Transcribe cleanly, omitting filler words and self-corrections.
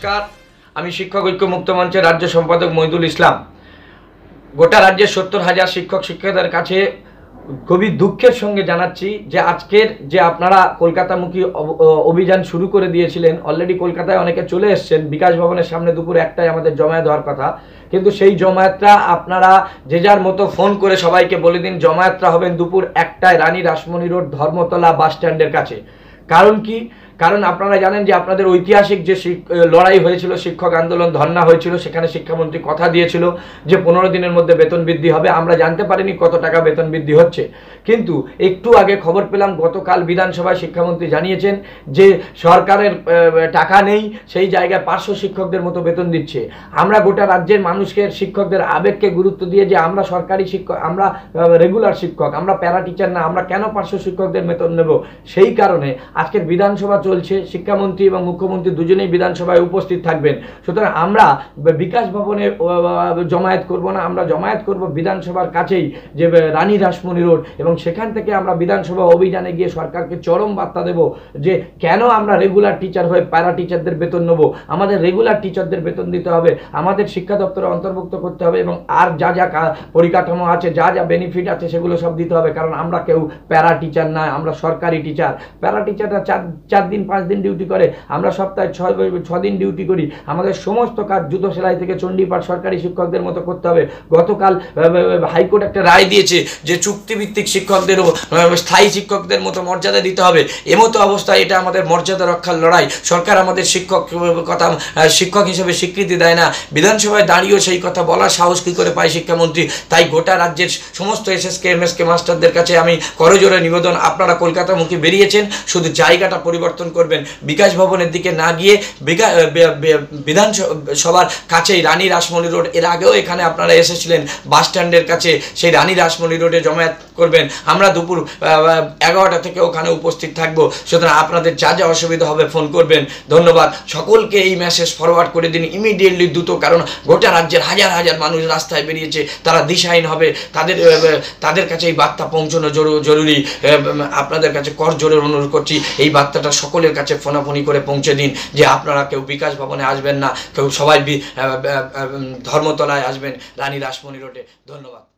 নমস্कार, আমি শিক্ষক ঐক্য মুক্ত মঞ্চের রাজ্য সম্পাদক মইদুল ইসলাম। গোটা রাজ্যের 70,000 শিক্ষক শিক্ষিকাদের কাছে খুবই দুঃখের সঙ্গে জানাচ্ছি যে আজকের যে আপনারা কলকাতামুখী অভিযান শুরু করে দিয়েছিলেন, অলরেডি কলকাতায় অনেকে চলে এসছেন। বিকাশ ভবনের সামনে দুপুর 1টায় আমাদের জমায়েত হওয়ার কথা, কিন্তু সেই জমায়েতটা আপনারা যে যার মতো ফোন করে সবাইকে বলে দিন জমায়েতটা হবেন দুপুর 1টায় রানী রাসমণি রোড ধর্মতলা বাস স্ট্যান্ডের কাছে। কারণ কি? কারণ আপনারা জানেন যে আপনাদের ঐতিহাসিক যে লড়াই হয়েছিল, শিক্ষক আন্দোলন ধর্ণা হয়েছিল, সেখানে শিক্ষামন্ত্রী কথা দিয়েছিল যে 15 দিনের মধ্যে বেতন বৃদ্ধি হবে। আমরা জানতে পারিনি কত টাকা বেতন বৃদ্ধি হচ্ছে, কিন্তু একটু আগে খবর পেলাম গতকাল বিধানসভায় শিক্ষামন্ত্রী জানিয়েছেন যে সরকারের টাকা নেই, সেই জায়গায় পার্শ্ব শিক্ষকদের মতো বেতন দিচ্ছে। আমরা গোটা রাজ্যের মানুষকে, শিক্ষকদের আবেগকে গুরুত্ব দিয়ে যে আমরা সরকারি শিক্ষক, আমরা রেগুলার শিক্ষক, আমরা প্যারা টিচার না, আমরা কেন পার্শ্ব শিক্ষকদের বেতন নেব? সেই কারণে আজকের বিধানসভা চলছে, শিক্ষামন্ত্রী এবং মুখ্যমন্ত্রী দুজনেই বিধানসভায় উপস্থিত থাকবেন। সুতরাং আমরা বিকাশ ভবনে জমায়েত করব না, আমরা জমায়েত করব বিধানসভার কাছেই যে রানী রাসমণি রোড, এবং সেখান থেকে আমরা বিধানসভা অভিযানে গিয়ে সরকারকে চরম বার্তা দেব যে কেন আমরা রেগুলার টিচার হয়ে প্যারা টিচারদের বেতন নেব। আমাদের রেগুলার টিচারদের বেতন দিতে হবে, আমাদের শিক্ষা দপ্তরে অন্তর্ভুক্ত করতে হবে, এবং আর যা যা পরিকাঠামো আছে, যা যা বেনিফিট আছে সেগুলো সব দিতে হবে। কারণ আমরা কেউ প্যারা টিচার না, আমরা সরকারি টিচার। প্যারা টিচাররা 4 দিন 5 দিন ডিউটি করে, আমরা সপ্তাহে 6 দিন ডিউটি করি। আমাদের সমস্ত কাজ জুতো সেলাই থেকে চণ্ডীপাঠ সরকারি শিক্ষকদের মতো করতে হবে। গতকাল হাইকোর্ট একটা রায় দিয়েছে যে চুক্তিভিত্তিক শিক্ষকদেরও স্থায়ী শিক্ষকদের মতো মর্যাদা দিতে হবে। এমতো অবস্থায় এটা আমাদের মর্যাদা রক্ষার লড়াই। সরকার আমাদের শিক্ষক হিসেবে স্বীকৃতি দেয় না, বিধানসভায় দাঁড়িয়েও সেই কথা বলার সাহস কী করে পায় শিক্ষামন্ত্রী? তাই গোটা রাজ্যের সমস্ত এসএসকে এমএসকে মাস্টারদের কাছে আমি করজোড়ে নিবেদন, আপনারা কলকাতামুখী বেরিয়েছেন, শুধু জায়গাটা পরিবর্তন করবেন, বিকাশ ভবনের দিকে না গিয়ে বিধানসভার কাছেই রানী রাসমণি রোড, এর আগেও এখানে আপনারা এসেছিলেন বাস স্ট্যান্ডের কাছে, সেই রানী রাসমণি রোডে জমায়েত করবেন। আমরা দুপুর 11টা থেকে ওখানে উপস্থিত থাকবো। সুতরাং আপনাদের যা যা অসুবিধা হবে ফোন করবেন। ধন্যবাদ। সকলকে এই মেসেজ ফরওয়ার্ড করে দিন ইমিডিয়েটলি, দ্রুত, কারণ গোটা রাজ্যের হাজার হাজার মানুষ রাস্তায় বেরিয়েছে, তারা দিশাহীন হবে, তাদের কাছে এই বার্তা পৌঁছানো জরুরি। আপনাদের কাছে করজোড়ে অনুরোধ করছি, এই বার্তাটা সকলের কাছে ফোনাফোনি করে পৌঁছে দিন যে আপনারা কেউ বিকাশ ভবনে আসবেন না, কেউ সবাই ধর্মতলায় আসবেন, রানী রাসমণি রোডে। ধন্যবাদ।